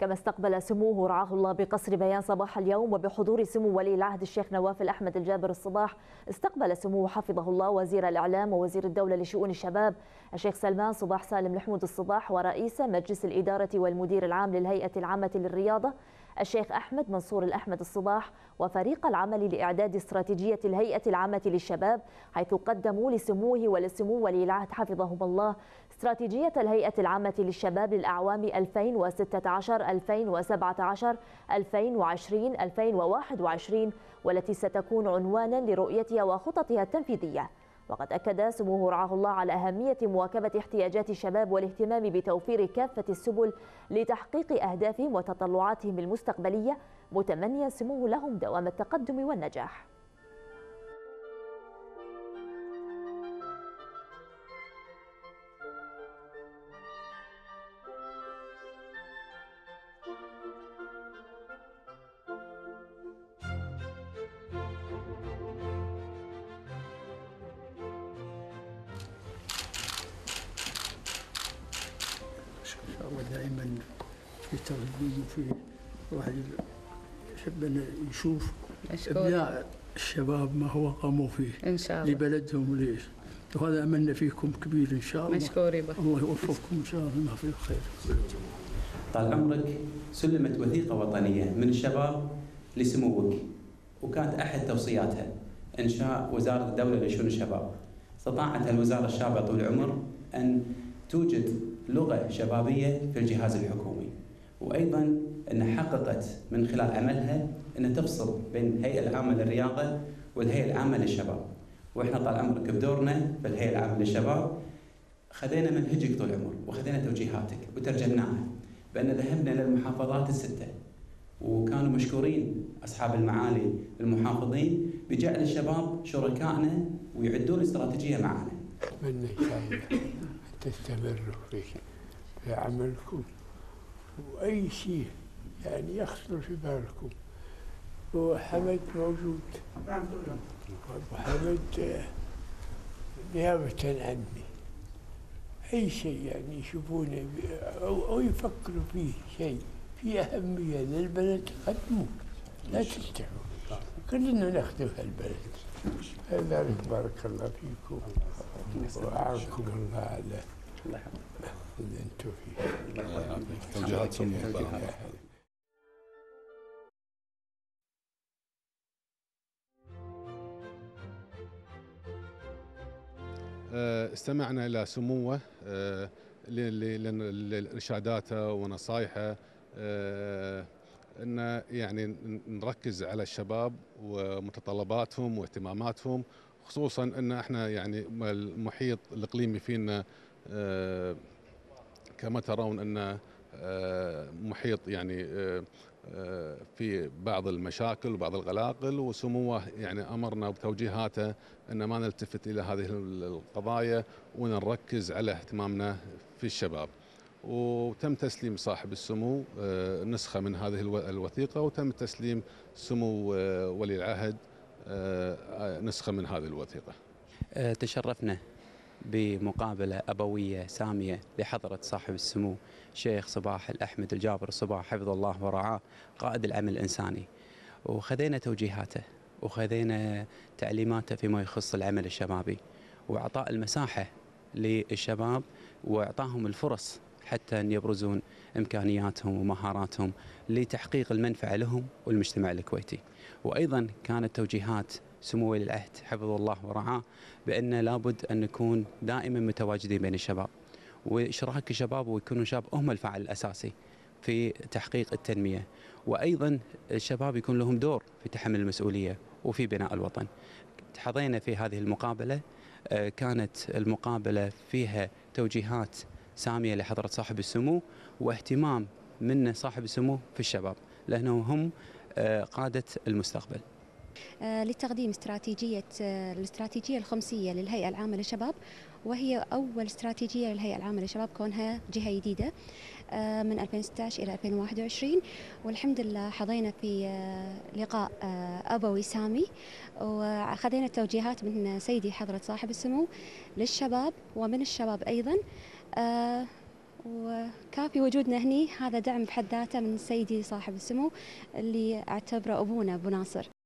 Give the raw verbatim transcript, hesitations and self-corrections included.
كما استقبل سموه رعاه الله بقصر بيان صباح اليوم وبحضور سمو ولي العهد الشيخ نواف الأحمد الجابر الصباح، استقبل سموه حفظه الله وزير الإعلام ووزير الدولة لشؤون الشباب الشيخ سلمان صباح سالم الحمود الصباح، ورئيس مجلس الإدارة والمدير العام للهيئة العامة للرياضة الشيخ أحمد منصور الأحمد الصباح، وفريق العمل لإعداد استراتيجية الهيئة العامة للشباب، حيث قدموا لسموه ولسمو ولي العهد حفظهم الله استراتيجية الهيئة العامة للشباب للأعوام ألفين وستة عشر ألفين وسبعة عشر ألفين وعشرين ألفين وواحد وعشرين، والتي ستكون عنوانا لرؤيتها وخططها التنفيذية. وقد أكد سموه رعاه الله على أهمية مواكبة احتياجات الشباب والاهتمام بتوفير كافة السبل لتحقيق أهدافهم وتطلعاتهم المستقبلية، متمنيا سموه لهم دوام التقدم والنجاح. ودائما في ترغيب وفي واحد يحب أن يشوف إبداع الشباب ما هو قاموا فيه إن شاء الله لبلدهم وليش، وهذا أملنا فيكم كبير إن شاء الله. مشكور يبا. الله يوفقكم إن شاء الله ما في خير. طال عمرك سلمت وثيقة وطنية من الشباب لسموك، وكانت أحد توصياتها إنشاء وزارة الدولة لشؤون الشباب. استطاعت الوزارة الشابة طول العمر أن توجد لغة شبابية في الجهاز الحكومي، وأيضا أن حققت من خلال عملها أن تفصل بين الهيئة العامة للرياضة والهيئة العامة للشباب. وإحنا طال عمرك بدورنا في الهيئة العامة للشباب خذينا منهجك طول العمر وخذينا توجيهاتك وترجمناها بأن ذهبنا للمحافظات الستة، وكانوا مشكورين أصحاب المعالي المحافظين بجعل الشباب شركائنا ويعدون استراتيجية معنا. أتمنى إن شاء الله تستمروا في في عملكم، وأي شيء يعني يخطر في بالكم. وحمد موجود، وحمد نيابة عني، أي شيء يعني يشوفونه أو, أو يفكروا فيه شيء فيه أهمية للبلد قدموه، لا تستحوا، كلنا نخدم هالبلد. لذلك بارك الله فيكم وأعانكم الله على اللي أنتم فيه. توجيهات سمو. استمعنا إلى سموه لإرشاداته ونصائحه أن يعني نركز على الشباب ومتطلباتهم واهتماماتهم، خصوصا أن احنا يعني المحيط الإقليمي فينا كما ترون أن محيط يعني في بعض المشاكل وبعض الغلاقل، وسموه يعني أمرنا بتوجيهاته أن ما نلتفت إلى هذه القضايا ونركز على اهتمامنا في الشباب. وتم تسليم صاحب السمو نسخة من هذه الوثيقة، وتم تسليم سمو ولي العهد نسخة من هذه الوثيقة. تشرفنا بمقابلة أبوية سامية لحضرة صاحب السمو شيخ صباح الأحمد الجابر الصباح حفظه الله ورعاه، قائد العمل الإنساني، وخذينا توجيهاته وخذينا تعليماته فيما يخص العمل الشبابي، وإعطاء المساحة للشباب وإعطاهم الفرص حتى أن يبرزون إمكانياتهم ومهاراتهم لتحقيق المنفعة لهم والمجتمع الكويتي. وأيضا كانت توجيهات سمو ولي العهد حفظه الله ورعاه بأن لابد أن نكون دائما متواجدين بين الشباب، وإشراك الشباب ويكونوا شباب هم الفاعل الأساسي في تحقيق التنمية، وأيضا الشباب يكون لهم دور في تحمل المسؤولية وفي بناء الوطن. حظينا في هذه المقابلة، كانت المقابلة فيها توجيهات سامية لحضرة صاحب السمو واهتمام من صاحب السمو في الشباب، لأنهم هم قادة المستقبل. لتقديم استراتيجية الاستراتيجية الخمسية للهيئة العامة للشباب، وهي أول استراتيجية للهيئة العامة للشباب كونها جهة جديدة من ألفين وستة عشر إلى ألفين وواحد وعشرين. والحمد لله حظينا في لقاء أبوي سامي، وأخذنا التوجيهات من سيدي حضرة صاحب السمو للشباب ومن الشباب أيضا، وكافي وجودنا هني، هذا دعم بحد ذاته من سيدي صاحب السمو اللي اعتبره أبونا أبو ناصر.